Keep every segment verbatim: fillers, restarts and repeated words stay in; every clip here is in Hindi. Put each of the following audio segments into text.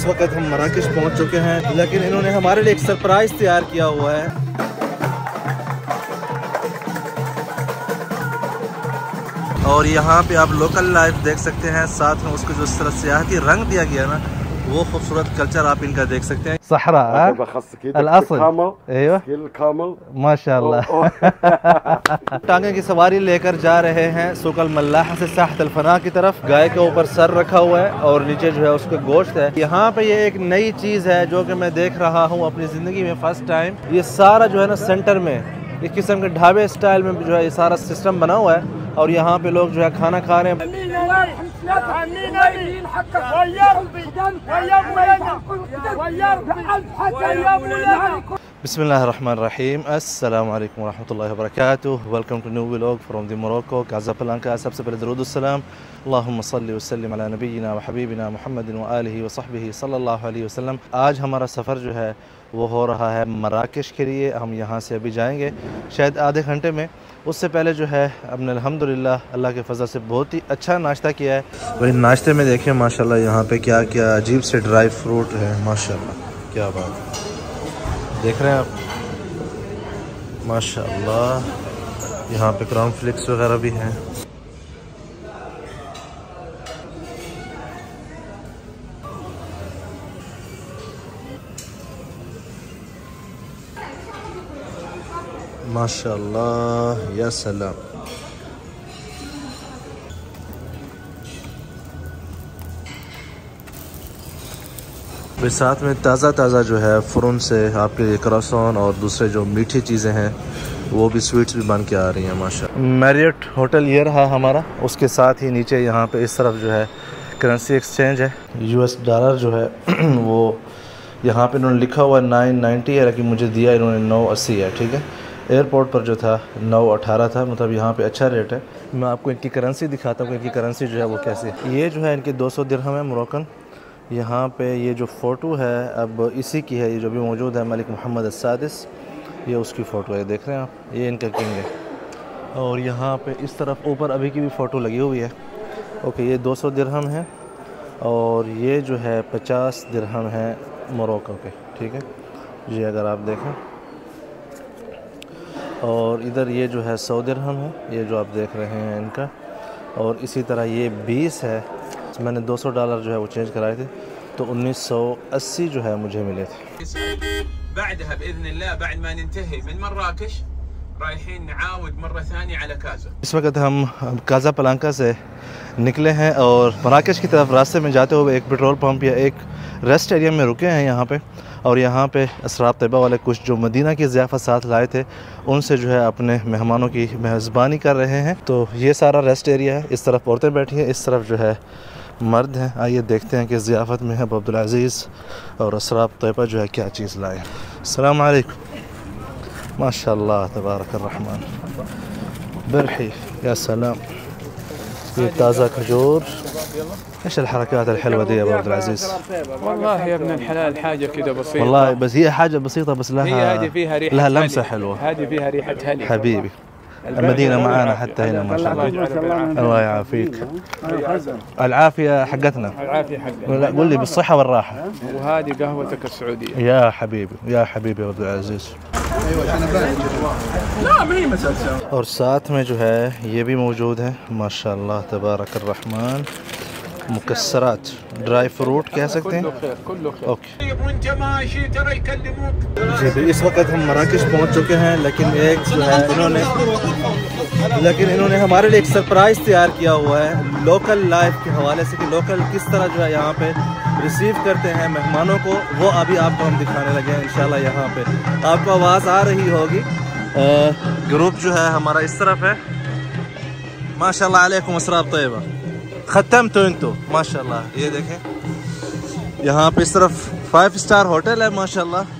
इस वक्त हम मराकश पहुंच चुके हैं, लेकिन इन्होंने हमारे लिए एक सरप्राइज तैयार किया हुआ है। और यहाँ पे आप लोकल लाइफ देख सकते हैं, साथ में उसको जो सियाहती रंग दिया गया ना, वो खूबसूरत कल्चर आप इनका देख सकते हैं। सहरा माशाल्लाह। टांगे की सवारी लेकर जा रहे हैं सुकल मल्लाह से साहत अल-फना की तरफ। गाय के ऊपर सर रखा हुआ है और नीचे जो है उसका गोश्त है। यहाँ पे ये एक नई चीज़ है जो कि मैं देख रहा हूँ अपनी ज़िंदगी में फर्स्ट टाइम। ये सारा जो है ना सेंटर में एक किस्म के ढाबे स्टाइल में जो है ये सारा सिस्टम बना हुआ है और यहाँ पे लोग जो है खाना खा रहे हैं। बिस्मिल्लाहिर्रहमानिर्रहीम, अस्सलाम वालेकुम वरहमतुल्लाहि वबरकातुहू। Welcome to new vlog from the Morocco, Casablanca. सबसे पहले दरूद सलाम अल्लाहुम्मा सल्लि व सल्लिम अला नबीना व हबीबिना मुहम्मदिन व आलिहि व सहबिहि सल्लल्लाहु अलैहि वसल्लम। आज हमारा सफ़र जो है वो हो रहा है मराकश के लिए। हम यहाँ से अभी जाएंगे शायद आधे घंटे में। उससे पहले जो है हमने अल्हम्दुलिल्लाह अल्लाह के फजल से बहुत ही अच्छा नाश्ता किया है। वही नाश्ते में देखिए माशाल्लाह यहाँ पे क्या क्या अजीब से ड्राई फ्रूट है, माशाल्लाह क्या बात है, देख रहे हैं आप माशाल्लाह। यहाँ पे क्रॉन फ्लिक्स वगैरह भी हैं। माशाल्लाह या सलाम। फिर साथ में ताज़ा ताज़ा जो है फ़ुरन से आपके लिए क्रॉसन और दूसरे जो मीठी चीज़ें हैं वो भी स्वीट्स भी बन के आ रही हैं माशाल्लाह। मैरियट होटल ये रहा हमारा, उसके साथ ही नीचे यहाँ पे इस तरफ जो है करेंसी एक्सचेंज है। यूएस डॉलर जो है वो यहाँ पे इन्होंने लिखा हुआ है नाइन नाइन्टी है, लेकिन मुझे दिया इन्होंने नौ अस्सी है। ठीक है, एयरपोर्ट पर जो था नौ अठारह था, मतलब यहाँ पे अच्छा रेट है। मैं आपको इनकी करेंसी दिखाता हूँ कि इनकी करेंसी जो है वो कैसी है। ये जो है इनकी दो सौ दिरहम है मोरक्कन। यहाँ पे ये जो फ़ोटो है अब इसी की है, ये जो भी मौजूद है मलिक मोहम्मद अस्सादिस, ये उसकी फ़ोटो है, देख रहे हैं आप, ये इनका किंग है। और यहाँ पे इस तरफ ऊपर अभी की भी फ़ोटो लगी हुई है। ओके, ये दो सौ दिरहम है और ये जो है पचास दिरहम है मोरक्को के। ठीक है जी, अगर आप देखें। और इधर ये जो है सौ दिरहम है, ये जो आप देख रहे हैं इनका। और इसी तरह ये बीस है, मैंने दो सौ डॉलर जो है वो चेंज कराए थे, तो उन्नीस सौ अस्सी जो है मुझे मिले थे। इस वक्त हम काज़ाब्लांका से निकले हैं और मराकश की तरफ रास्ते में जाते हुए एक पेट्रोल पंप या एक रेस्ट एरिया में रुके हैं यहाँ पे। और यहाँ पे असराब तैयबा वाले कुछ जो मदीना की ज़ियाफ़त साथ लाए थे उनसे जो है अपने मेहमानों की मेज़बानी कर रहे हैं। तो ये सारा रेस्ट एरिया है, इस तरफ औरतें बैठी हैं, इस तरफ जो है मर्द हैं। आइए देखते हैं कि ज़ियाफ़त में है अब्दुल अज़ीज़ और असराब तैयबा जो है क्या चीज़ लाए। अस्सलाम वालेकुम। माशाल्लाह तबारक अर्रहमान, बरही या सलाम। ये ताज़ा खजूर। ايش الحركات الحلوه دي يا ابو عبد العزيز؟ والله يا ابن الحلال حاجه كده بسيطه. والله بس هي حاجه بسيطه بس لها هي هذه فيها ريحه، لها لمسه حلوه. هذه فيها ريحه هلي حبيبي. المدينه معانا حتى هنا ما شاء الله. الله يعافيك. العافيه حقتنا. العافيه حقتنا. قول لي بالصحه والراحه. وهذه قهوتك السعوديه. يا حبيبي يا حبيبي يا عبد العزيز. और साथ में जो है ये भी मौजूद है माशाल्लाह तबारक अर्रहमान, मुकस्सरात ड्राई फ्रूट कह सकते हैं। ओके जी, इस वक्त हम मराकश पहुंच चुके हैं, लेकिन एक जो है इन्होंने लेकिन इन्होंने हमारे लिए एक सरप्राइज़ तैयार किया हुआ है लोकल लाइफ के हवाले से, कि लोकल किस तरह जो है यहाँ पे रिसीव करते हैं मेहमानों को, वो अभी आपको हम दिखाने लगे हैं इंशाल्लाह। यहाँ पे आपको आवाज़ आ रही होगी। ग्रुप जो है हमारा इस तरफ है। माशाल्लाह अलैकुम असराब तैयबा, ख़त्म तो इन तो माशाल्लाह। ये देखें यहाँ पे इस तरफ फाइव स्टार होटल है माशाल्लाह।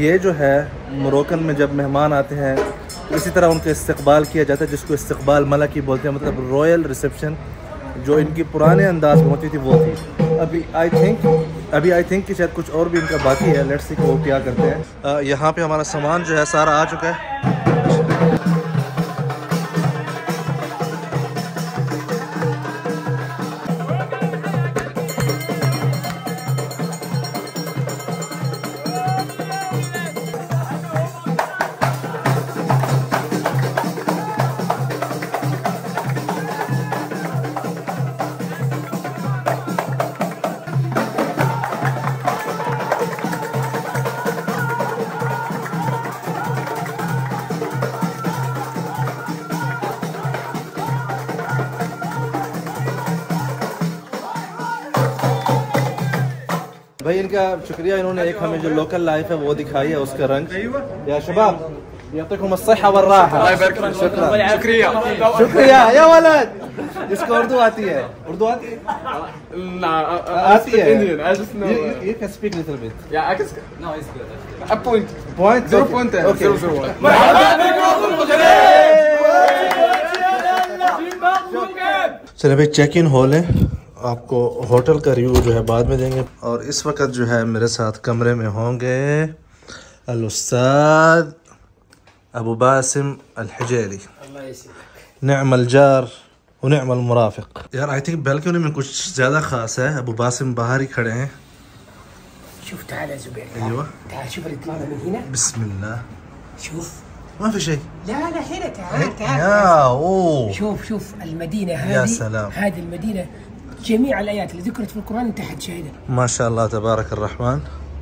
ये जो है मोरक्कन में जब मेहमान आते हैं तो इसी तरह उनका इस्तकबाल किया जाता है, जिसको इस्तकबाल मलकी बोलते हैं, मतलब रॉयल रिसेप्शन जो इनकी पुराने अंदाज में होती थी वो थी। अभी आई थिंक अभी आई थिंक कि शायद कुछ और भी इनका बाकी है। लेट्स सी वो क्या करते हैं। यहाँ पे हमारा सामान जो है सारा आ चुका है। भाई इनका शुक्रिया, इन्होंने एक हमें जो लोकल लाइफ है वो दिखाई है, उसका रंग। या शबाब यातिकुम अस्सहा वर्राहा। शुक्रिया शुक्रिया या वलद। इसको उर्दू आती है? उर्दू आती है? आती है। You can speak little bit. Yeah, I can. No, it's good. A point. Point. Zero point. Okay. Zero zero one. चलिए भाई, चेक इन हॉल है, आपको होटल का रिव्यू जो है बाद में देंगे। और इस वक्त जो है मेरे साथ कमरे में होंगे अल उस्ताद अबू बासिम अल हिजैली। निअमल जार व निअमल मुराफिक। यार आई थिंक बैल्कनी में कुछ ज़्यादा ख़ास है। अबू बासिम बाहर ही खड़े हैं। شوف تعال يا زبير. ايوه تعال شوف اللي طلعنا من هنا. بسم الله. شوف ما في شيء. لا لا هنا تعال تعال. يا اوه شوف شوف المدينة هذه. يا سلام. هذه المدينة جميع الآيات اللي ذكرت في القرآن أنت حتشاهدها. ما شاء الله तबारक الرحमन।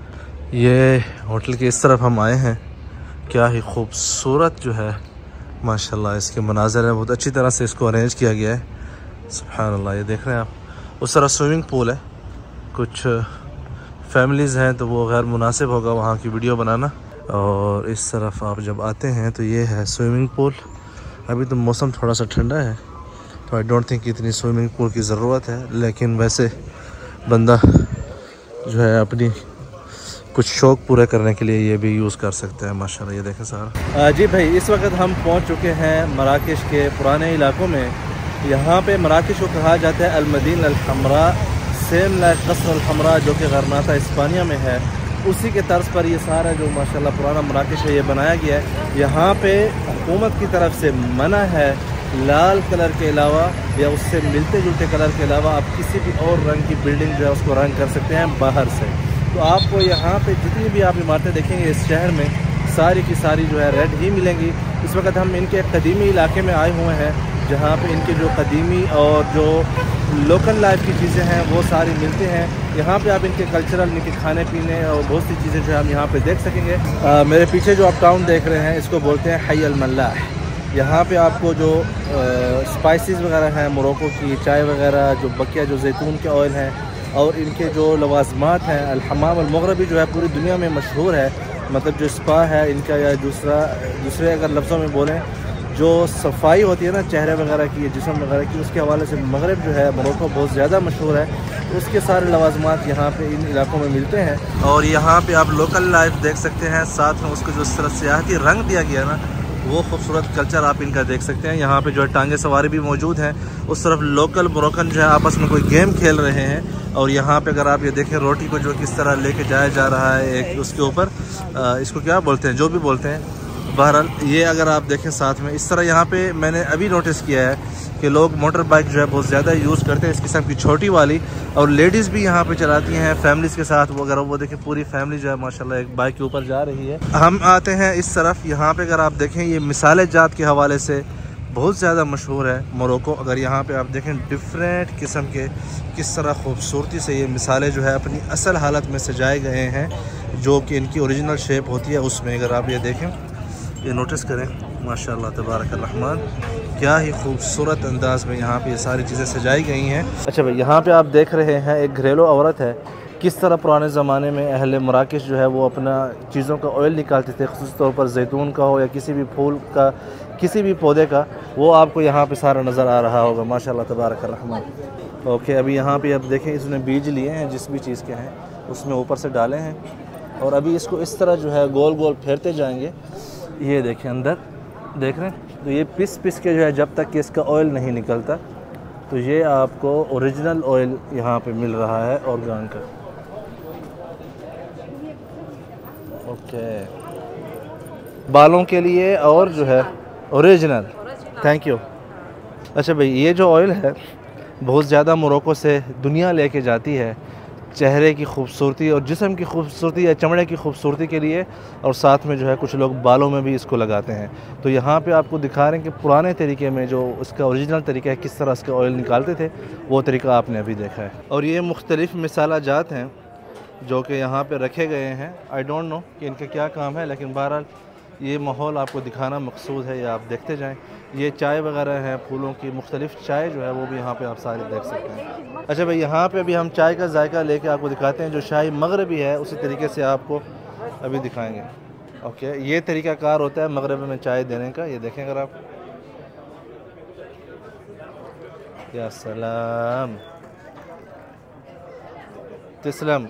ये होटल के इस तरफ हम आए हैं। क्या ही खूबसूरत जो है माशाल्लाह इसके मनाज़र है, बहुत अच्छी तरह से इसको अरेंज किया गया है। सुभान अल्लाह। ये देख रहे हैं आप, उस तरह स्विमिंग पूल है। कुछ फैमिलीज़ हैं तो वो गैर मुनासिब होगा वहाँ की वीडियो बनाना। और इस तरफ आप जब आते हैं तो ये है स्विमिंग पूल। अभी तो मौसम थोड़ा सा ठंडा है तो आई डोंट थिंक इतनी स्विमिंग पूल की ज़रूरत है, लेकिन वैसे बंदा जो है अपनी कुछ शौक़ पूरे करने के लिए ये भी यूज़ कर सकते हैं। माशाल्लाह ये देखें सारा। जी भाई, इस वक्त हम पहुंच चुके हैं मराकश के पुराने इलाकों में। यहाँ पे मराकश को कहा जाता है अल-मदीना अल-हमरा, सेम लाइक कस्र अल-हमरा जो कि गरनाता इस्पानिया में है, उसी के तर्ज पर ये सारा जो माशाल्लाह पुराना मराकश है ये बनाया गया है। यहाँ पे हुकूमत की तरफ से मना है लाल कलर के अलावा या उससे मिलते जुलते कलर के अलावा आप किसी भी और रंग की बिल्डिंग जो है उसको रंग कर सकते हैं बाहर से। तो आपको यहाँ पे जितनी भी आप इमारतें देखेंगे इस शहर में सारी की सारी जो है रेड ही मिलेंगी। इस वक्त हम इनके कदीमी इलाके में आए हुए हैं जहाँ पे इनके जो कदीमी और जो लोकल लाइफ की चीज़ें हैं वो सारी मिलते हैं। यहाँ पे आप इनके कल्चरल, इनके खाने पीने और बहुत सी चीज़ें जो है हम यहाँ पे देख सकेंगे। आ, मेरे पीछे जो आप टाउन देख रहे हैं इसको बोलते हैं हई अल मल्लाह। यहाँ पे आपको जो स्पाइसेस वगैरह हैं मोरक्को की, चाय वगैरह, जो बकिया जो जैतून के ऑयल हैं और इनके जो लवाजमात हैं, अल हमाम अल मगरबी जो है पूरी दुनिया में मशहूर है। मतलब जो स्पा है इनका, या दूसरा दूसरे अगर लफ्ज़ों में बोलें जो सफाई होती है ना चेहरे वगैरह की, जिस्म वगैरह की, उसके हवाले से मगरब जो है मोरक्को बहुत ज़्यादा मशहूर है। उसके सारे लवाजमात यहाँ पे इन इलाकों में मिलते हैं। और यहाँ पे आप लोकल लाइफ देख सकते हैं, साथ में उसको जो इस तरह सियाहती रंग दिया गया ना वो खूबसूरत कल्चर आप इनका देख सकते हैं। यहाँ पे जो है टांगे सवारी भी मौजूद हैं। उस तरफ लोकल मोरक्कन जो है आपस में कोई गेम खेल रहे हैं। और यहाँ पे अगर आप ये देखें रोटी को जो किस तरह लेके जाया जा रहा है एक उसके ऊपर, इसको क्या बोलते हैं, जो भी बोलते हैं, बहरहाल ये अगर आप देखें साथ में इस तरह यहाँ पे मैंने अभी नोटिस किया है कि लोग मोटर बाइक जो है बहुत ज़्यादा यूज़ करते हैं, इस किस्म की छोटी वाली, और लेडीज़ भी यहाँ पे चलाती हैं फैमिलीज़ के साथ। वो अगर वो देखें पूरी फैमिली जो है माशाल्लाह एक बाइक के ऊपर जा रही है। हम आते हैं इस तरफ, यहाँ पे अगर आप देखें ये मिसाले जात के हवाले से बहुत ज़्यादा मशहूर है मोरक्को। अगर यहाँ पे आप देखें डिफरेंट किस्म के किस तरह खूबसूरती से ये मिसाले जो है अपनी असल हालत में सजाए गए हैं, जो कि इनकी ओरिजिनल शेप होती है उसमें। अगर आप ये देखें, ये नोटिस करें, माशाल्लाह तबारक रहमान, क्या ही खूबसूरत अंदाज में यहाँ पे ये सारी चीज़ें सजाई गई हैं। अच्छा भाई, यहाँ पे आप देख रहे हैं एक घरेलू औरत है, किस तरह पुराने ज़माने में अहले मराकश जो है वो अपना चीज़ों का ऑयल निकालते थे, ख़ुसूस तौर पर जैतून का हो या किसी भी फूल का, किसी भी पौधे का, वो आपको यहाँ पे सारा नज़र आ रहा होगा। माशाल्लाह तबारक रहमान। ओके, अभी यहाँ पे आप देखें इसने बीज लिए हैं जिस भी चीज़ के हैं उसमें ऊपर से डाले हैं और अभी इसको इस तरह जो है गोल गोल फेरते जाएंगे। ये देखें अंदर देख रहे हैं, तो ये पिस पिस के जो है जब तक कि इसका ऑयल नहीं निकलता, तो ये आपको ओरिजिनल ऑयल यहाँ पे मिल रहा है ऑर्गान का। ओके, बालों के लिए और जो है ओरिजिनल। Thank you. अच्छा भाई, ये जो ऑयल है बहुत ज़्यादा मोरक्को से दुनिया लेके जाती है चेहरे की खूबसूरती और जिस्म की खूबसूरती या चमड़े की खूबसूरती के लिए, और साथ में जो है कुछ लोग बालों में भी इसको लगाते हैं। तो यहाँ पे आपको दिखा रहे हैं कि पुराने तरीके में जो उसका ओरिजिनल तरीका है, किस तरह इसका ऑयल निकालते थे, वो तरीका आपने अभी देखा है। और ये मुख्तलिफ़ मिसाला जात हैं जो कि यहाँ पे रखे गए हैं। आई डोंट नो कि इनका क्या काम है, लेकिन बहरहाल ये माहौल आपको दिखाना मकसूद है, ये आप देखते जाएं। ये चाय वगैरह है, फूलों की मुख्तलिफ़ चाय जो है वो भी यहाँ पे आप सारी देख सकते हैं। अच्छा भाई, यहाँ पे अभी हम चाय का जायका लेके आपको दिखाते हैं। जो शाही मगरबी है उसी तरीके से आपको अभी दिखाएंगे। ओके, ये तरीक़ाकार होता है मगरब में चाय देने का। ये देखें अगर आप, या सलाम, तिस्लम,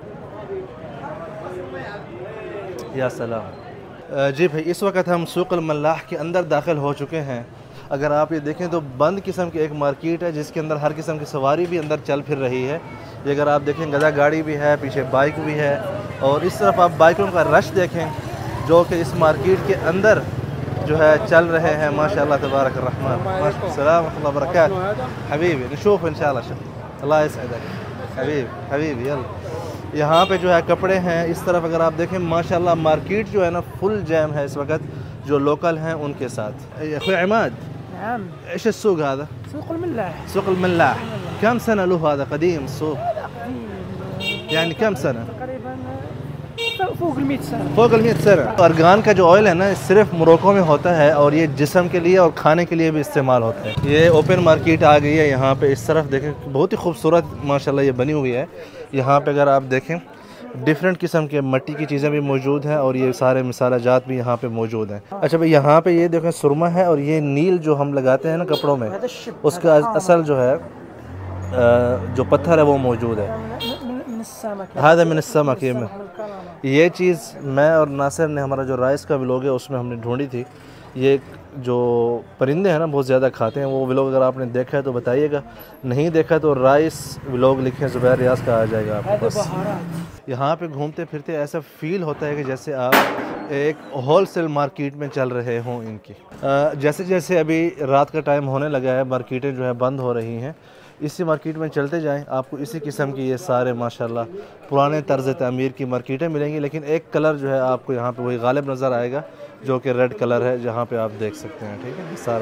या सलाम। जी भाई, इस वक्त हम सूक़ अल मल्लाह के अंदर दाखिल हो चुके हैं। अगर आप ये देखें तो बंद किस्म की एक मार्केट है जिसके अंदर हर किस्म की सवारी भी अंदर चल फिर रही है। ये अगर आप देखें, गधा गाड़ी भी है, पीछे बाइक भी है, और इस तरफ आप बाइकों का रश देखें जो कि इस मार्केट के अंदर जो है चल रहे हैं। माशाअल्लाह तबारक रहमान। सलाम व बरकात हबीबी, नशूफ इंशाअल्लाह, अल्लाह यसअदक हबीब हबीबी। यल यहाँ पे जो है कपड़े हैं। इस तरफ अगर आप देखें माशाअल्लाह मार्केट जो है ना फुल जैम है इस वक्त, जो लोकल हैं उनके साथ। अखुई इमाद, ايش السوق هذا؟ سوق الملاح. سوق الملاح. كم سنة له هذا قديم السوق؟ يعني كم سنة؟ تقريبا فوق ال مئة سنة. فوق ال مئة سنة. अर्गान का जो ऑयल है ना सिर्फ मोरक्को में होता है, और ये जिस्म के लिए और खाने के लिए भी इस्तेमाल होता है। ये ओपन मार्केट आ गई है यहाँ पे। इस तरफ देखें, बहुत ही खूबसूरत माशाल्लाह ये बनी हुई है। यहाँ पे अगर आप देखें डिफरेंट किस्म के मिट्टी की चीज़ें भी मौजूद हैं, और ये सारे मिसाला जात भी यहाँ पे मौजूद हैं। अच्छा भाई, यहाँ पे ये देखें सुरमा है, और ये नील जो हम लगाते हैं ना कपड़ों में, उसका असल जो है जो पत्थर है वो मौजूद है। हादा मिन समक। ये ये चीज़ मैं और नासिर ने, हमारा जो राइस का व्लॉग है उसमें हमने ढूंढी थी। ये जो परिंदे हैं ना बहुत ज़्यादा खाते हैं, वो व्लॉग अगर आपने देखा है तो बताइएगा, नहीं देखा तो राइस व्लॉग लिखें, ज़ुबैर रियाज का आ जाएगा आपके पास। यहाँ पे घूमते फिरते ऐसा फील होता है कि जैसे आप एक होलसेल मार्केट में चल रहे हों इनकी। जैसे जैसे अभी रात का टाइम होने लगा है, मार्केटें जो है बंद हो रही हैं। इसी मार्केट में चलते जाएं, आपको इसी किस्म की ये सारे माशाल्लाह पुराने तर्ज़ तामीर की मार्केटें मिलेंगी, लेकिन एक कलर जो है आपको यहाँ पे वही गालिब नज़र आएगा जो कि रेड कलर है, जहाँ पे आप देख सकते हैं। ठीक है, सारा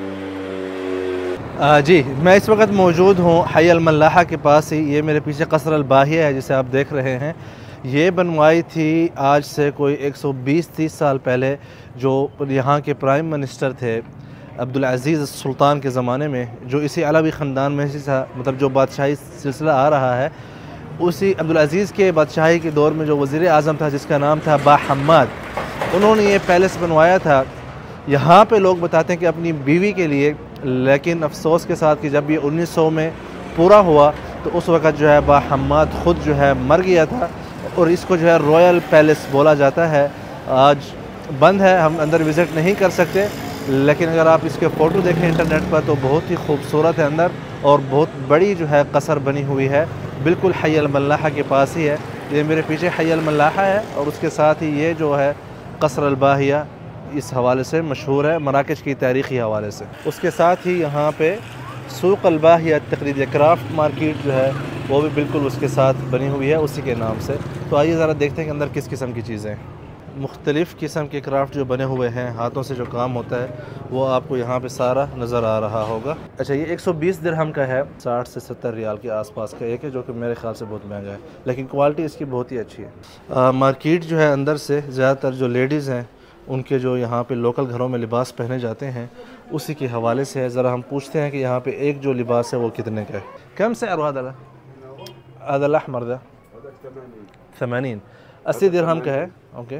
वही। जी, मैं इस वक्त मौजूद हूँ हई अल मल्लाहा के पास ही। ये मेरे पीछे कसर अल बाहिया है जिसे आप देख रहे हैं। ये बनवाई थी आज से कोई एक सौ बीस तीस साल पहले जो यहाँ के प्राइम मिनिस्टर थे अब्दुल अज़ीज़ सुल्तान के ज़माने में, जो इसी अलावी ख़ानदान में से था, मतलब जो बादशाही सिलसिला आ रहा है उसी अब्दुल अज़ीज़ के बादशाही के दौर में जो वज़ीर आज़म था जिसका नाम था बा हम्माद, उन्होंने ये पैलेस बनवाया था। यहाँ पे लोग बताते हैं कि अपनी बीवी के लिए, लेकिन अफसोस के साथ कि जब ये उन्नीस सौ में पूरा हुआ तो उस वक़्त जो है बा हम्माद ख़ुद जो है मर गया था, और इसको जो है रॉयल पैलेस बोला जाता है। आज बंद है, हम अंदर विज़िट नहीं कर सकते, लेकिन अगर आप इसके फ़ोटो देखें इंटरनेट पर तो बहुत ही खूबसूरत है अंदर, और बहुत बड़ी जो है कसर बनी हुई है, बिल्कुल हई अल मल्लाहा के पास ही है। ये मेरे पीछे हई अल मल्लाहा है, और उसके साथ ही ये जो है कसर अल बाहिया इस हवाले से मशहूर है, मराकश की तारीख़ी हवाले से। उसके साथ ही यहाँ पे सूक़ अल बाहिया तकरीबन क्राफ्ट मार्केट जो है वो भी बिल्कुल उसके साथ बनी हुई है उसी के नाम से। तो आइए ज़रा देखते हैं कि अंदर किस किस्म की चीज़ें हैं। मुख्तलिफ़ किस्म के क्राफ्ट जो बने हुए हैं, हाथों से जो काम होता है वो आपको यहाँ पे सारा नज़र आ रहा होगा। अच्छा, ये एक सौ बीस दिरहम का है, साठ से सत्तर रियाल के आसपास का एक है, जो कि मेरे ख्याल से बहुत महंगा है, लेकिन क्वालिटी इसकी बहुत ही अच्छी है। आ, मार्केट जो है अंदर से ज़्यादातर जो लेडीज़ हैं उनके जो यहाँ पे लोकल घरों में लिबास पहने जाते हैं उसी के हवाले से है। ज़रा हम पूछते हैं कि यहाँ पे एक जो लिबास है वो कितने का है। कम से अरवादला अदल अहमर दा थमानीन अस्सी दिरहम का है। ओके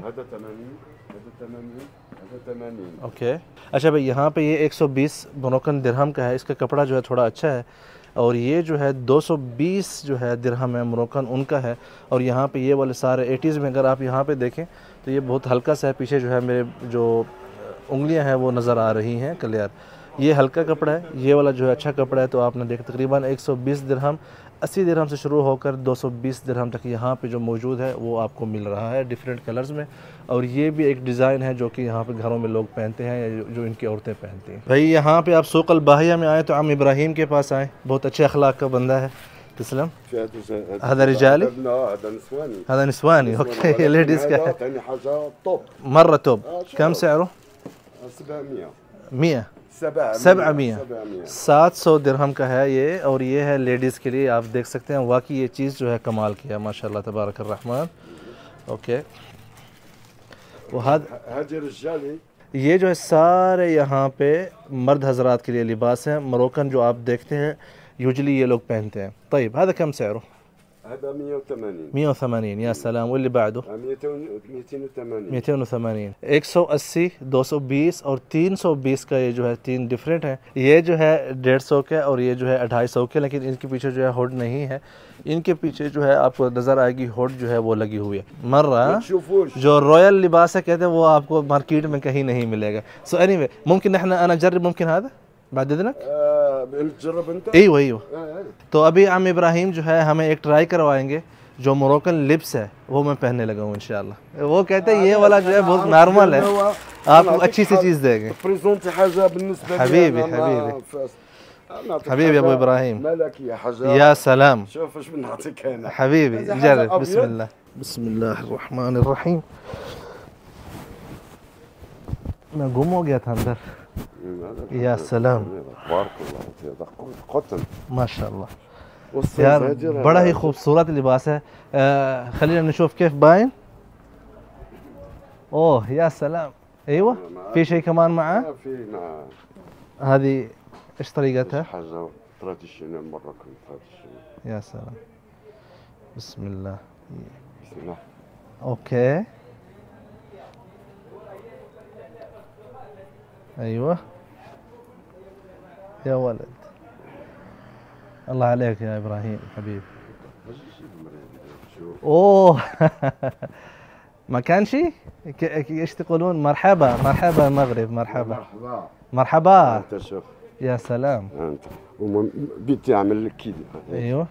ओके अच्छा भाई, यहाँ पे ये एक सौ बीस मोरक्कन दिरहम का है। इसका कपड़ा जो है थोड़ा अच्छा है, और ये जो है दो सौ बीस जो है दिरहम है मोरक्कन उनका है। और यहाँ पे ये वाले सारे एटीज़ में अगर आप यहाँ पे देखें तो ये बहुत हल्का सा है, पीछे जो है मेरे जो उंगलियां हैं वो नज़र आ रही हैं क्लियर। ये हल्का कपड़ा है, ये वाला जो है अच्छा कपड़ा है। तो आपने देखा तकरीबन एक सौ बीस दिरहम, अस्सी दिरहम से शुरू होकर दो सौ बीस दिरहम तक यहाँ पे जो मौजूद है वो आपको मिल रहा है डिफरेंट कलर्स में। और ये भी एक डिज़ाइन है जो कि यहाँ पे घरों में लोग पहनते हैं या जो इनकी औरतें पहनती हैं। भाई यहाँ पे आप सूक़ अल-बाहिया में आए तो आम इब्राहिम के पास आए, बहुत अच्छे अखलाक का बंदा है। तस्लम هذا رجالي هذا نسواني هذا نسواني اوكي लेडीज़ का है ثاني حاجة طوب مرة توب كم سعره سبعمية مية سبعمية سبعمية सात सौ दिरहम का है ये। और ये है लेडीज़ के लिए, आप देख सकते हैं वाकई ये चीज़ जो है कमाल की है माशाल्लाह तबारक अर्रहमान। ओके वो هذا رجالي ये जो है सारे यहाँ पे मर्द हजरात के लिए लिबास हैं मोरक्कन जो आप देखते हैं यूजली ये लोग पहनते हैं। طيب هذا كم سعره هذا مية وثمانين مية وثمانين يا سلام واللي بعده مئتين وثمانين مئتين وثمانين एक सौ अस्सी दो सौ बीस और तीन सौ बीस का ये जो है तीन डिफरेंट है। ये जो है डेढ़ सौ के और ये जो है अढ़ाई सौ के, लेकिन इनके पीछे जो है हुड नहीं है, इनके पीछे जो है आपको नज़र आएगी हुड जो है वो लगी हुई है। मर्रा जो रॉयल लिबास है कहते हैं वो आपको मार्केट में कहीं नहीं मिलेगा। सो एनीवे मुमकिन नहना अना जर्ब मुमकिन هذا بعد इذनक تجرب انت ايوه ايوه तो अभी आम इब्राहिम जो है हमें एक ट्राई करवाएंगे जो मोरक्कन लिप्स है वो मैं पहनने लगा हूँ इंशाल्लाह। वो कहते हैं ये वाला जो है बहुत नॉर्मल है, आपको अच्छी सी चीज़ देंगे। بريزونتي حاجة بالنسبة لي حبيبي حبيبي حبيبي ابو ابراهيم مالك يا حاجة يا سلام شوف ايش بنعطيك انا حبيبي جرب بسم الله بسم الله الرحمن الرحيم। मैं गुम हो गया था अंदर। या सलाम माशाल्लाह यार बड़ा ही खूबसूरत लिबास है। खलीना नशूफ كيف باين اوه يا سلام ايوه في شيء كمان معاه في معاه هذه ايش طريقتها حاجه تراديشنال مروكي تراديشنال يا سلام بسم الله بسم الله اوكي ايوه يا ولد الله عليك يا ابراهيم حبيبي اوه ما كان شيء ايش تقولون مرحبا مرحبا المغرب مرحبا مرحبا مرحبا انت شوف يا سلام انت بيتي عمل لك كذا ايوه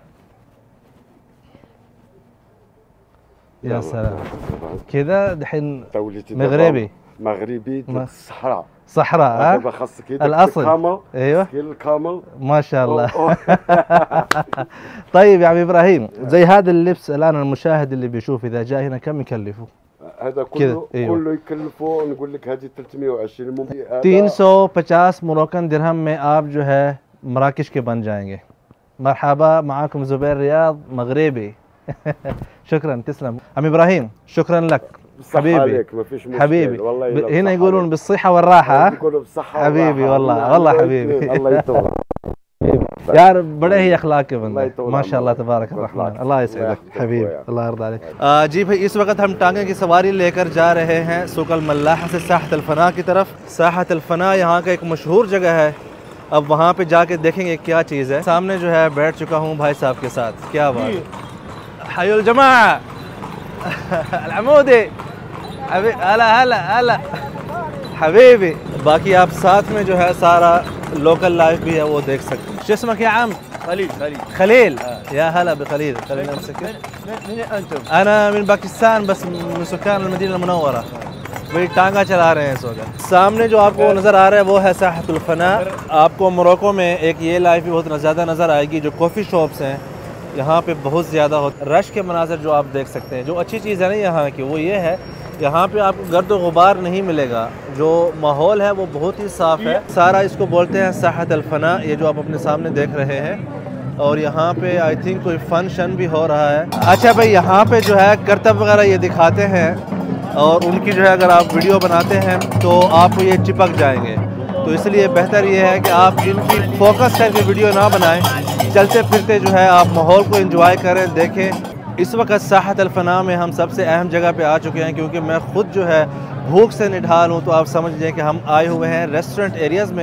يا سلام كذا دحين مغربي مغربي الصحراء صحراء دابا خاصك الاصل كامل ايوه الكامل ما شاء الله طيب يا عم ابراهيم زي هذا اللبس الان المشاهد اللي بيشوف اذا جاء هنا كم يكلفه؟ هذا كله أيوه. كله يكلفه نقول لك هذه ثلاثمية وعشرين ممكن तीन सौ पचास मोरक्कन दिरहम में आप जो है मराकश के बन जाएंगे। मरहबा माकुम जुबैर रियाद मगरबी شكرا تسلم عم ابراهيم شكرا لك حبيبي حبيبي هنا يقولون بالصحة والراحة يقولوا بالصحة حبيبي والله والله حبيبي الله يطول यार बड़े ही अखलाक के बंदे माशाल्लाह तबारक रहमान। अल्लाह यसअदक हबीब, अल्लाह यर्दा अलैक। जी भाई इस वक्त हम टांगे की सवारी लेकर जा रहे हैं सूक़ अल-मल्लाह से साहत अल-फना की तरफ। साहत अल-फना यहाँ का एक मशहूर जगह है, अब वहाँ पे जाके देखेंगे क्या चीज़ है। सामने जो है बैठ चुका हूँ भाई साहब के साथ, क्या बात हयुल जमा अलअमूदी हला हला हला हबीबी। बाकी आप साथ में जो है सारा लोकल लाइफ भी है वो देख सकते हैं। शो اسمك يا عم؟ خليل خليل خليل يا هلا بخليل خلينا نمسك। من انتم؟ انا من باकिस्तान बस من سكان المدينة المنورة। वही टांगा चला रहे हैं इस वक्त। सामने जो आपको नज़र आ रहा है वो है साहत अल-फना। आपको मोरक्को में एक ये लाइफ भी बहुत ज़्यादा नज़र आएगी, जो कॉफ़ी शॉप्स हैं यहाँ पे बहुत ज़्यादा होता। रश के मनाज़र जो आप देख सकते हैं। जो अच्छी चीज़ है ना यहाँ की वो ये है, यहाँ पे आपको गर्द गुबार नहीं मिलेगा, जो माहौल है वो बहुत ही साफ़ है। सारा इसको बोलते हैं साहत अल-फना, ये जो आप अपने सामने देख रहे हैं। और यहाँ पे आई थिंक कोई फंक्शन भी हो रहा है। अच्छा भाई यहाँ पे जो है करतब वगैरह ये दिखाते हैं और उनकी जो है अगर आप वीडियो बनाते हैं तो आपको ये चिपक जाएंगे, तो इसलिए बेहतर ये है कि आप इनकी फोकस करके वीडियो ना बनाएं, चलते फिरते जो है आप माहौल को एंजॉय करें, देखें। इस वक्त साहत अल-फना में हम सबसे अहम जगह पे आ चुके हैं, क्योंकि मैं ख़ुद जो है भूख से निढाल हूँ। तो आप समझ लें कि हम आए हुए हैं रेस्टोरेंट एरियाज़ में,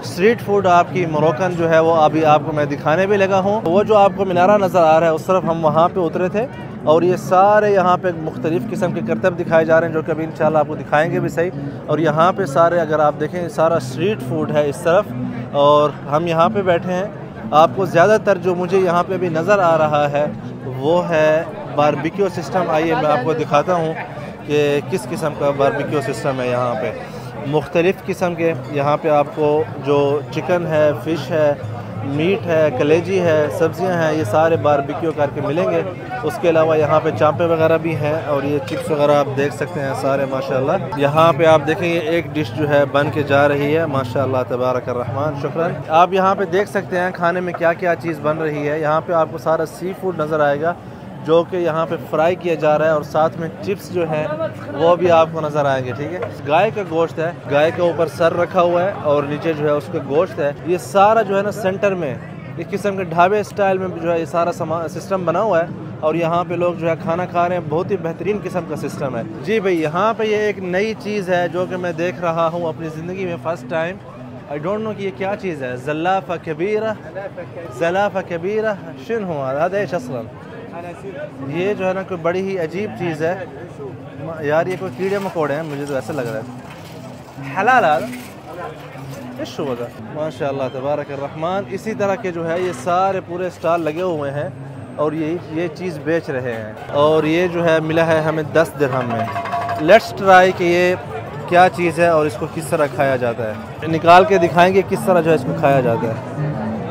स्ट्रीट फूड आपकी मोरक्कन जो है वो अभी आपको मैं दिखाने भी लगा हूँ। वो जो आपको मीनारा नज़र आ रहा है उस तरफ हम वहाँ पे उतरे थे और ये सारे यहाँ पे मुख्तलिफ़ किस्म के करतब दिखाए जा रहे हैं जो कभी इंशाल्लाह आपको दिखाएंगे भी सही। और यहाँ पे सारे अगर आप देखें सारा स्ट्रीट फूड है इस तरफ और हम यहाँ पे बैठे हैं। आपको ज़्यादातर जो मुझे यहाँ पे अभी नज़र आ रहा है वो है बारबेक्यू सिस्टम। आइए मैं आपको दिखाता हूँ कि किस किस्म का बारबेक्यू सिस्टम है। यहाँ पे मुख्तलिफ़ किस्म के यहाँ पे आपको जो चिकन है, फ़िश है, मीट है, कलेजी है, सब्जियां हैं, ये सारे बारबेक्यू करके मिलेंगे। उसके अलावा यहाँ पे चांपे वगैरह भी हैं और ये चिप्स वगैरह आप देख सकते हैं सारे माशाल्लाह। यहाँ पे आप देखेंगे एक डिश जो है बन के जा रही है माशाल्लाह तबारक रहमान शुक्रान। आप यहाँ पे देख सकते हैं खाने में क्या क्या चीज़ बन रही है। यहाँ पे आपको सारा सी फूड नज़र आएगा जो कि यहाँ पे फ्राई किया जा रहा है और साथ में चिप्स जो हैं वो भी आपको नज़र आएंगे। ठीक है, गाय का गोश्त है, गाय के ऊपर सर रखा हुआ है और नीचे जो है उसका गोश्त है। ये सारा जो है ना सेंटर में इस किस्म के ढाबे स्टाइल में जो है ये सारा सिस्टम बना हुआ है और यहाँ पे लोग जो है खाना खा रहे हैं। बहुत ही बेहतरीन किस्म का सिस्टम है जी भाई। यहाँ पे ये एक नई चीज़ है जो कि मैं देख रहा हूँ अपनी ज़िंदगी में first time. I don't know कि ये क्या चीज़ है। ज़लाफ़ा कबीरा, ज़लाफ़ा कबीरा शिन हुआ असलन। ये जो है ना कोई बड़ी ही अजीब चीज़ है यार। ये कोई कीड़े मकोड़े हैं, मुझे तो ऐसा लग रहा है। हलाल इस शुबा माशाल्लाह तबारक रहमान। इसी तरह के जो है ये सारे पूरे स्टॉल लगे हुए हैं और ये ये चीज़ बेच रहे हैं और ये जो है मिला है हमें दस दिरहम में। लेट्स ट्राई कि ये क्या चीज़ है और इसको किस तरह खाया जाता है। निकाल के दिखाएंगे किस तरह जो है इसको खाया जाता है।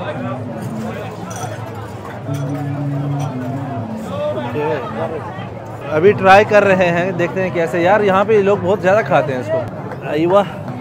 अभी ट्राई कर रहे हैं, देखते हैं कैसे। यार यहाँ पे लोग बहुत ज़्यादा खाते हैं इसको। अय्वा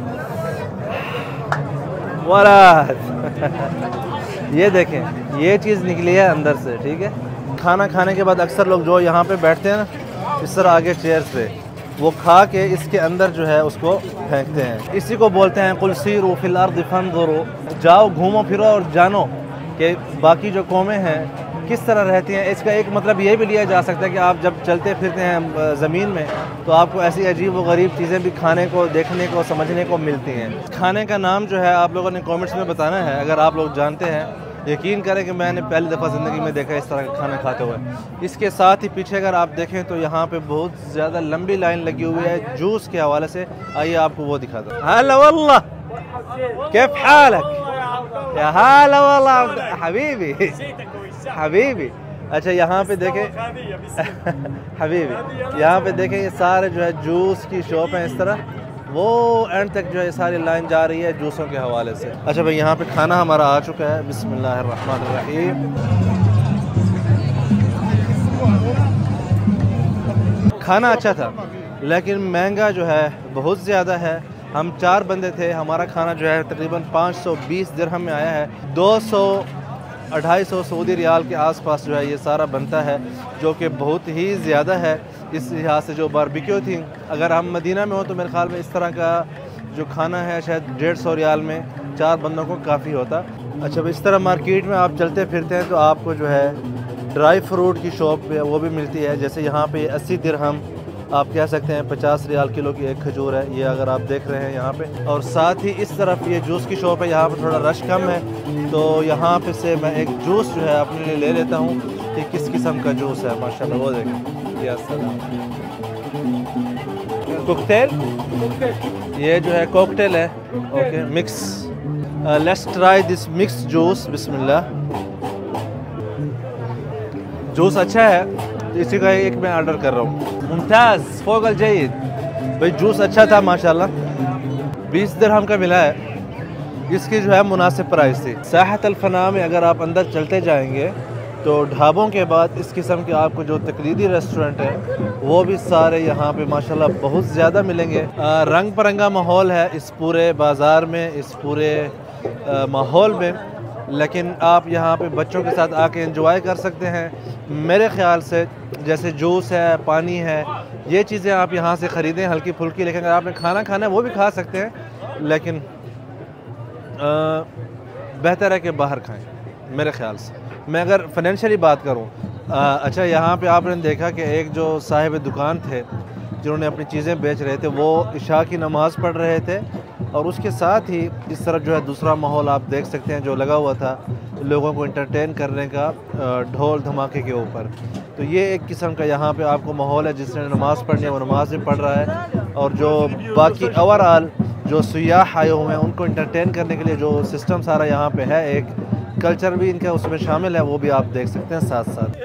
वाह ये देखें ये चीज़ निकली है अंदर से। ठीक है, खाना खाने के बाद अक्सर लोग जो यहाँ पे बैठते हैं ना इस तरह आगे चेयर्स पे, वो खा के इसके अंदर जो है उसको फेंकते हैं। इसी को बोलते हैं कुल सीरू फिल अर्द फंजुरू, जाओ घूमो फिरो और जानो कि बाकी जो कौमें हैं किस तरह रहती हैं। इसका एक मतलब ये भी लिया जा सकता है कि आप जब चलते फिरते हैं ज़मीन में तो आपको ऐसी अजीब व गरीब चीज़ें भी खाने को, देखने को, समझने को मिलती हैं। खाने का नाम जो है आप लोगों ने कमेंट्स में बताना है अगर आप लोग जानते हैं। यकीन करें कि मैंने पहली दफ़ा ज़िंदगी में देखा इस तरह का खाना खाते हुए। इसके साथ ही पीछे अगर आप देखें तो यहाँ पे बहुत ज़्यादा लंबी लाइन लगी हुई है जूस के हवाले से। आइए आपको वो दिखाता हूँ। हला वल्लाह कैफ हालक या हला वल्लाह हबीबी हबीबी। अच्छा यहाँ पे देखें हबीबी, यहाँ पे देखें ये सारे जो है जूस की शॉप है इस तरह। वो एंड तक जो है सारी लाइन जा रही है जूसों के हवाले से। अच्छा भाई यहाँ पे खाना हमारा आ चुका है। बिस्मिल्लाहिर्रहमानिर्रहीम। खाना अच्छा था लेकिन महंगा जो है बहुत ज़्यादा है। हम चार बंदे थे, हमारा खाना जो है तकरीबन पाँच सौ बीस दिरहम में आया है। दो सौ अढ़ाई सौ सऊदी रियाल के आसपास जो है ये सारा बनता है जो कि बहुत ही ज़्यादा है इस लिहाज से। जो बारबेक्यू थी अगर हम मदीना में हो तो मेरे ख्याल में इस तरह का जो खाना है शायद डेढ़ सौ रियाल में चार बंदों को काफ़ी होता। अच्छा इस तरह मार्केट में आप चलते फिरते हैं तो आपको जो है ड्राई फ्रूट की शॉप वो भी मिलती है। जैसे यहाँ पे अस्सी दिरहम आप कह सकते हैं पचास रियाल किलो की एक खजूर है, ये अगर आप देख रहे हैं यहाँ पे। और साथ ही इस तरफ ये जूस की शॉप है, यहाँ पे थोड़ा रश कम है तो यहाँ पे से मैं एक जूस जो है अपने लिए ले लेता हूँ कि किस किस्म का जूस है माशाल्लाह। वो देखें या सलाम कोकटेल, ये जो है कोकटेल है। Okay mix, let's try this mix juice. बिस्मिल्लाह। जूस अच्छा है, इसी का एक मैं ऑर्डर कर रहा हूँ। मुमताज़ फोगल जयद भाई, जूस अच्छा था माशाल्लाह। बीस दिरहम का मिला है, इसकी जो है मुनासिब प्राइस थी। साहत अल-फना में अगर आप अंदर चलते जाएंगे तो ढाबों के बाद इस किस्म के आपको जो तकलीदी रेस्टोरेंट है वो भी सारे यहाँ पे माशाल्लाह बहुत ज़्यादा मिलेंगे। आ, रंग बिरंगा माहौल है इस पूरे बाज़ार में, इस पूरे माहौल में। लेकिन आप यहाँ पे बच्चों के साथ आके एंजॉय कर सकते हैं मेरे ख़्याल से। जैसे जूस है, पानी है, ये चीज़ें आप यहाँ से ख़रीदें हल्की फुल्की। लेकिन अगर आपने खाना खाना है वो भी खा सकते हैं, लेकिन बेहतर है कि बाहर खाएं मेरे ख़्याल से। मैं अगर फाइनेंशियली बात करूँ, अच्छा यहाँ पे आपने देखा कि एक जो साहिब दुकान थे जिन्होंने अपनी चीज़ें बेच रहे थे वो इशा की नमाज़ पढ़ रहे थे और उसके साथ ही इस तरफ जो है दूसरा माहौल आप देख सकते हैं जो लगा हुआ था लोगों को एंटरटेन करने का ढोल धमाके के ऊपर। तो ये एक किस्म का यहाँ पे आपको माहौल है, जिसने नमाज़ पढ़नी है वो नमाज भी पढ़ रहा है, और जो बाकी ओवरऑल जो सियाह आए हुए हैं उनको एंटरटेन करने के लिए जो सिस्टम सारा यहाँ पे है, एक कल्चर भी इनका उसमें शामिल है, वो भी आप देख सकते हैं साथ साथ।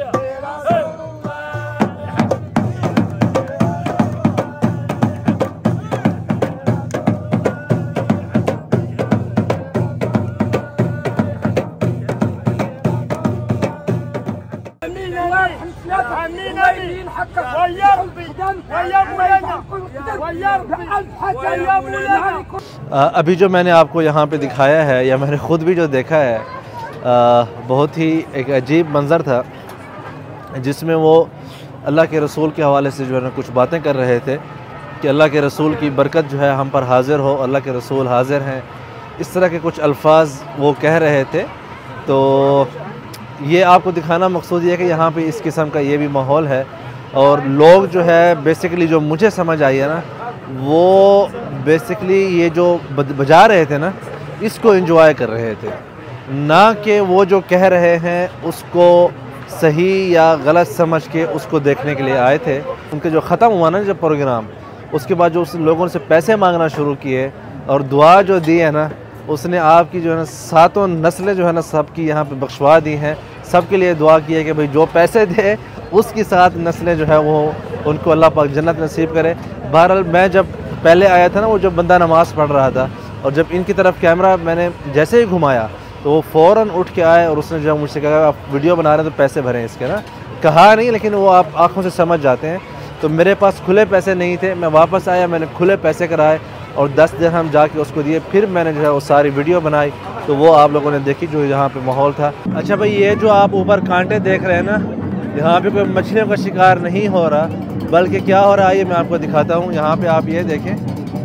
अभी जो मैंने आपको यहाँ पे दिखाया है या मैंने ख़ुद भी जो देखा है, आ, बहुत ही एक अजीब मंज़र था, जिसमें वो अल्लाह के रसूल के हवाले से जो है ना कुछ बातें कर रहे थे कि अल्लाह के रसूल की बरकत जो है हम पर हाज़िर हो, अल्लाह के रसूल हाज़िर हैं, इस तरह के कुछ अल्फाज वो कह रहे थे। तो ये आपको दिखाना मकसूद ये है कि यहाँ पे इस किस्म का ये भी माहौल है, और लोग जो है बेसिकली जो मुझे समझ आई है ना, वो बेसिकली ये जो बजा रहे थे ना इसको एंजॉय कर रहे थे, ना कि वो जो कह रहे हैं उसको सही या गलत समझ के उसको देखने के लिए आए थे। उनके जो ख़त्म हुआ ना जब प्रोग्राम, उसके बाद जो उस लोगों से पैसे मांगना शुरू किए और दुआ जो दी है ना, उसने आपकी जो है ना सातों नस्लें जो है ना सबकी यहाँ पे बख्शवा दी हैं। सबके लिए दुआ की है कि भाई जो पैसे दे उसकी सात नस्लें जो है वो उनको अल्लाह पाक जन्नत नसीब करे। बहरहाल मैं जब पहले आया था ना, वो जब बंदा नमाज़ पढ़ रहा था और जब इनकी तरफ कैमरा मैंने जैसे ही घुमाया तो वो फ़ौरन उठ के आए और उसने जब मुझसे कहा आप वीडियो बना रहे हैं तो पैसे भरें इसके ना, कहा नहीं लेकिन वो आप आँखों से समझ जाते हैं। तो मेरे पास खुले पैसे नहीं थे, मैं वापस आया, मैंने खुले पैसे कराए और दस दिन हम जाके उसको दिए, फिर मैंने जो है वो सारी वीडियो बनाई, तो वो आप लोगों ने देखी जो यहाँ पे माहौल था। अच्छा भाई, ये जो आप ऊपर कांटे देख रहे हैं ना, यहाँ पे कोई मछलियों का शिकार नहीं हो रहा, बल्कि क्या हो रहा है ये मैं आपको दिखाता हूँ। यहाँ पे आप ये देखें,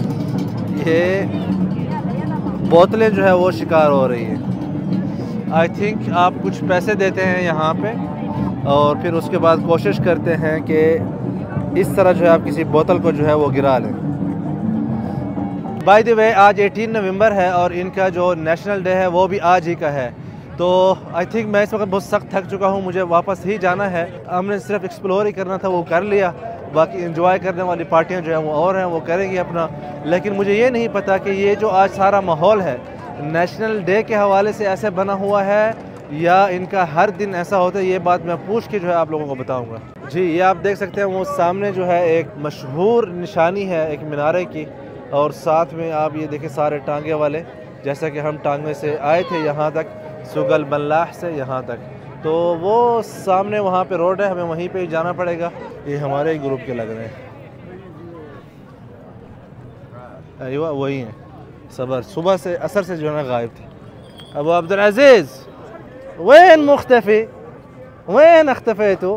ये बोतलें जो है वो शिकार हो रही है। आई थिंक आप कुछ पैसे देते हैं यहाँ पे और फिर उसके बाद कोशिश करते हैं कि इस तरह जो है आप किसी बोतल को जो है वो गिरा लें। बाय द वे आज अठारह नवंबर है और इनका जो नेशनल डे है वो भी आज ही का है। तो आई थिंक मैं इस वक्त बहुत सख्त थक चुका हूँ, मुझे वापस ही जाना है। हमने सिर्फ एक्सप्लोर ही करना था, वो कर लिया, बाकी एंजॉय करने वाली पार्टियाँ जो हैं वो और हैं, वो करेंगी अपना। लेकिन मुझे ये नहीं पता कि ये जो आज सारा माहौल है नेशनल डे के हवाले से ऐसे बना हुआ है या इनका हर दिन ऐसा होता है, ये बात मैं पूछ के जो है आप लोगों को बताऊँगा। जी, ये आप देख सकते हैं वो सामने जो है एक मशहूर निशानी है एक मीनारे की, और साथ में आप ये देखें सारे टांगे वाले, जैसा कि हम टांगे से आए थे यहाँ तक, सुगल बल्लाह से यहाँ तक, तो वो सामने वहाँ पे रोड है, हमें वहीं पे ही जाना पड़ेगा। ये हमारे ही ग्रुप के लग रहे हैं, अरे वही हैं सबर, सुबह से असर से जो है ना गायब थे। अबू अब्दुल अजीज़ वين मुख्तफी, वين अख्तफैतु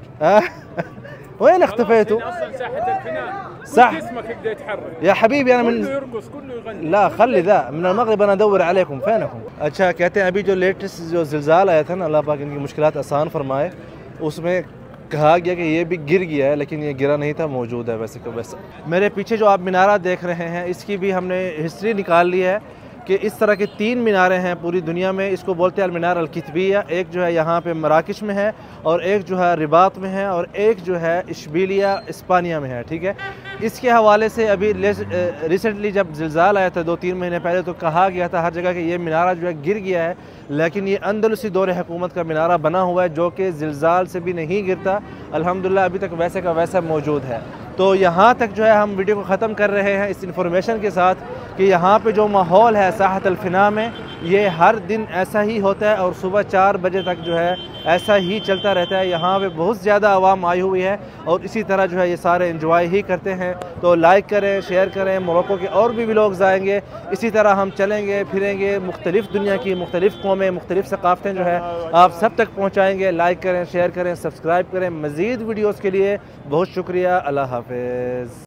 وين اختفيتوا؟ صح جسمك يبدا يتحرك يا حبيبي انا من كله يرقص كله يغني। لا خلي ذا من المغرب انا ادور عليكم فينكم। अच्छा कहते हैं अभी जो लेटेस्ट जो ज़िलज़ाल आया था ना, अल्लाह पाक इनकी मुश्किलात आसान फरमाए, उसमें कहा गया कि ये भी गिर गया है, लेकिन ये गिरा नहीं था, मौजूद है वैसे को वैसे। मेरे पीछे जो आप मीनारा देख रहे हैं इसकी भी हमने हिस्ट्री निकाल ली है कि इस तरह के तीन मीनारे हैं पूरी दुनिया में। इसको बोलते हैं अलमीनार अलकितबिया। एक जो है यहाँ पे मराकश में है, और एक जो है रिबात में है, और एक जो है इशबिलिया इस्पानिया में है। ठीक है, इसके हवाले से अभी रिसेंटली जब ज़िलज़ाल आया था दो तीन महीने पहले, तो कहा गया था हर जगह कि ये मीनारा जो है गिर गया है, लेकिन ये अंदलुसी दौर हुकूमत का मीनारा बना हुआ है जो कि ज़िलज़ाल से भी नहीं गिरता। अल्हम्दुलिल्लाह अभी तक वैसे का वैसा मौजूद है। तो यहाँ तक जो है हम वीडियो को ख़त्म कर रहे हैं इस इन्फॉर्मेशन के साथ कि यहाँ पे जो माहौल है साहत अल-फिना में, ये हर दिन ऐसा ही होता है और सुबह चार बजे तक जो है ऐसा ही चलता रहता है। यहाँ पे बहुत ज़्यादा आवाम आई हुई है और इसी तरह जो है ये सारे एंजॉय ही करते हैं। तो लाइक करें, शेयर करें, मोरक्को के और भी व्लॉग्स आएंगे, इसी तरह हम चलेंगे फिरेंगे, मुख्तलिफ़ दुनिया की मुख्तलिफ़ कौमें, मुख्तलिफ़ सकाफ़तें जो है आप सब तक पहुँचाएँगे। लाइक करें, शेयर करें, सब्सक्राइब करें। मज़ीद वीडियोज़ के लिए बहुत शुक्रिया। अल्लाह हाफ़िज़।